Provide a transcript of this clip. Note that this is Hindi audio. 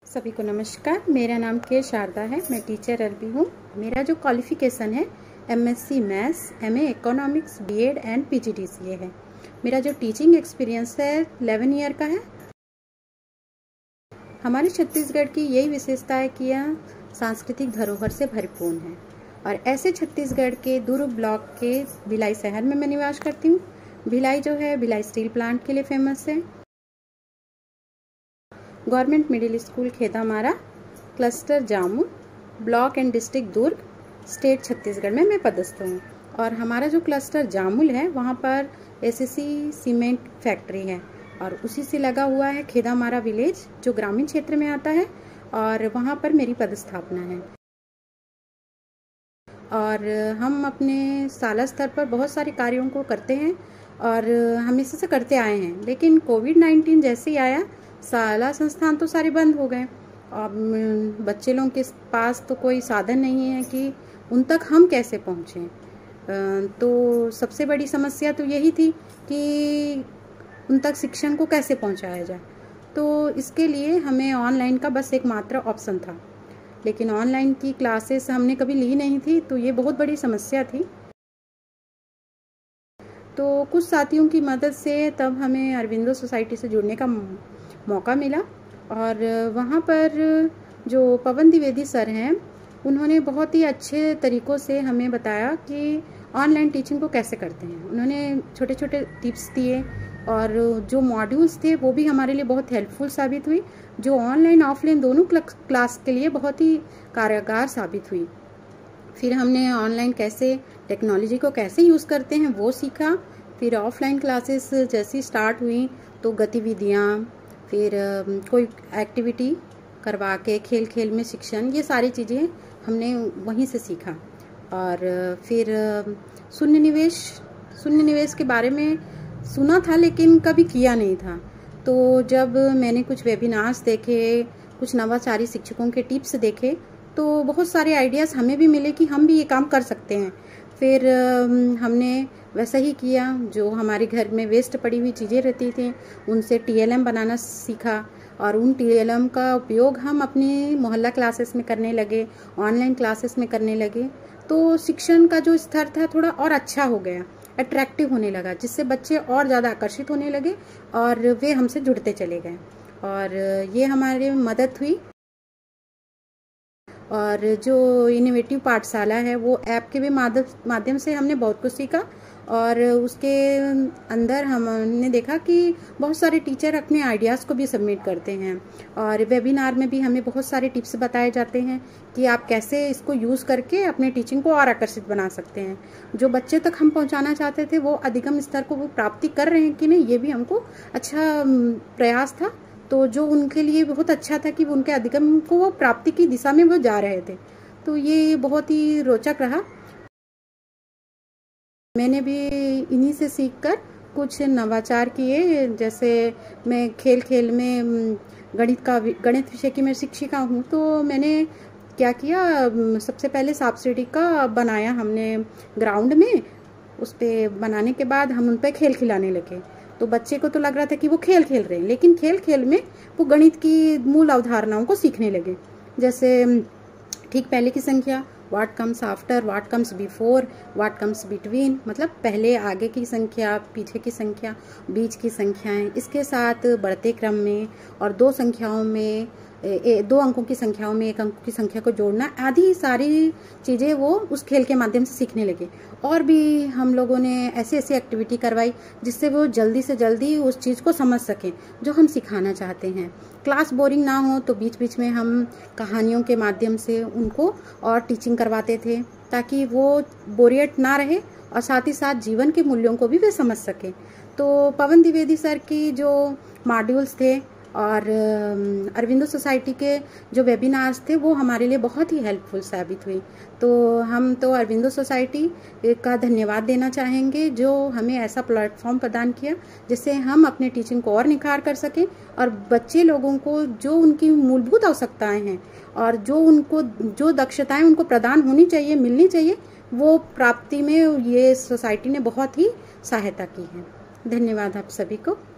सभी को नमस्कार। मेरा नाम के शारदा है। मैं टीचर अरबी हूँ। मेरा जो क्वालिफ़िकेशन है MSc maths, MA economics, BEd and PGDCA है। मेरा जो टीचिंग एक्सपीरियंस है 11 ईयर का है। हमारे छत्तीसगढ़ की यही विशेषता है कि यह सांस्कृतिक धरोहर से भरपूर है और ऐसे छत्तीसगढ़ के दुर्ग ब्लॉक के भिलाई शहर में मैं निवास करती हूँ। भिलाई जो है भिलाई स्टील प्लांट के लिए फेमस है। Government middle school Khetamara, cluster Jamun, block and district Durg, state Chhattisgarh में मैं पदस्थ हूँ। और हमारा जो क्लस्टर जामुल है वहाँ पर SSC सीमेंट फैक्ट्री है और उसी से लगा हुआ है खेदामारा विलेज जो ग्रामीण क्षेत्र में आता है और वहाँ पर मेरी पदस्थापना है। और हम अपने साला स्तर पर बहुत सारे कार्यों को करते हैं और हमेशा से करते आए हैं, लेकिन कोविड-19 जैसे ही आया साला संस्थान तो सारे बंद हो गए। अब बच्चे लोगों के पास तो कोई साधन नहीं है कि उन तक हम कैसे पहुँचें। तो सबसे बड़ी समस्या तो यही थी कि उन तक शिक्षण को कैसे पहुँचाया जाए। तो इसके लिए हमें ऑनलाइन का बस एकमात्र ऑप्शन था, लेकिन ऑनलाइन की क्लासेस हमने कभी ली नहीं थी, तो ये बहुत बड़ी समस्या थी। तो कुछ साथियों की मदद से तब हमें अरविंदो सोसाइटी से जुड़ने का मौका मिला और वहाँ पर जो पवन द्विवेदी सर हैं उन्होंने बहुत ही अच्छे तरीक़ों से हमें बताया कि ऑनलाइन टीचिंग को कैसे करते हैं। उन्होंने छोटे छोटे टिप्स दिए और जो मॉड्यूल्स थे वो भी हमारे लिए बहुत हेल्पफुल साबित हुई, जो ऑनलाइन ऑफलाइन दोनों क्लास के लिए बहुत ही कारगर साबित हुई। फिर हमने ऑनलाइन कैसे टेक्नोलॉजी को कैसे यूज़ करते हैं वो सीखा। फिर ऑफलाइन क्लासेस जैसी स्टार्ट हुई तो गतिविधियाँ, फिर कोई एक्टिविटी करवा के खेल खेल में शिक्षण, ये सारी चीज़ें हमने वहीं से सीखा। और फिर शून्य निवेश के बारे में सुना था लेकिन कभी किया नहीं था। तो जब मैंने कुछ वेबिनार्स देखे, कुछ नवाचारी शिक्षकों के टिप्स देखे तो बहुत सारे आइडियाज़ हमें भी मिले कि हम भी ये काम कर सकते हैं। फिर हमने वैसा ही किया, जो हमारे घर में वेस्ट पड़ी हुई चीज़ें रहती थी उनसे TLM बनाना सीखा और उन TLM का उपयोग हम अपनी मोहल्ला क्लासेस में करने लगे, ऑनलाइन क्लासेस में करने लगे। तो शिक्षण का जो स्तर था थोड़ा और अच्छा हो गया, अट्रैक्टिव होने लगा, जिससे बच्चे और ज़्यादा आकर्षित होने लगे और वे हमसे जुड़ते चले गए और ये हमारे मदद हुई। और जो इनोवेटिव पाठशाला है वो ऐप के भी माध्यम से हमने बहुत कुछ सीखा और उसके अंदर हमने देखा कि बहुत सारे टीचर अपने आइडियाज़ को भी सबमिट करते हैं और वेबिनार में भी हमें बहुत सारे टिप्स बताए जाते हैं कि आप कैसे इसको यूज़ करके अपने टीचिंग को और आकर्षित बना सकते हैं। जो बच्चे तक हम पहुंचाना चाहते थे वो अधिगम स्तर को वो प्राप्ति कर रहे हैं कि नहीं, ये भी हमको अच्छा प्रयास था। तो जो उनके लिए बहुत अच्छा था कि उनके अधिगम को वो प्राप्ति की दिशा में वो जा रहे थे। तो ये बहुत ही रोचक रहा। मैंने भी इन्हीं से सीखकर कुछ नवाचार किए, जैसे मैं खेल खेल में गणित विषय की मैं शिक्षिका हूँ, तो मैंने क्या किया, सबसे पहले सांप सीढ़ी का बनाया हमने ग्राउंड में। उस पर बनाने के बाद हम उन पर खेल खिलाने लगे। तो बच्चे को तो लग रहा था कि वो खेल खेल रहे हैं, लेकिन खेल खेल में वो गणित की मूल अवधारणाओं को सीखने लगे। जैसे ठीक पहले की संख्या, what comes after, what comes before, what comes between, मतलब पहले आगे की संख्या, पीछे की संख्या, बीच की संख्याएं, इसके साथ बढ़ते क्रम में और दो संख्याओं में, दो अंकों की संख्याओं में एक अंक की संख्या को जोड़ना, आदि सारी चीज़ें वो उस खेल के माध्यम से सीखने लगे। और भी हम लोगों ने ऐसी एक्टिविटी करवाई जिससे वो जल्दी से जल्दी उस चीज़ को समझ सकें जो हम सिखाना चाहते हैं। क्लास बोरिंग ना हो तो बीच बीच में हम कहानियों के माध्यम से उनको और टीचिंग करवाते थे ताकि वो बोरियत ना रहे और साथ ही साथ जीवन के मूल्यों को भी वे समझ सकें। तो पवन द्विवेदी सर की जो मॉड्यूल्स थे और अरविंदो सोसाइटी के जो वेबिनार्स थे वो हमारे लिए बहुत ही हेल्पफुल साबित हुई। तो हम तो अरविंदो सोसाइटी का धन्यवाद देना चाहेंगे जो हमें ऐसा प्लेटफॉर्म प्रदान किया जिससे हम अपने टीचिंग को और निखार कर सकें और बच्चे लोगों को जो उनकी मूलभूत आवश्यकताएं हैं और जो दक्षताएं उनको प्रदान होनी चाहिए, मिलनी चाहिए, वो प्राप्ति में ये सोसाइटी ने बहुत ही सहायता की है। धन्यवाद आप सभी को।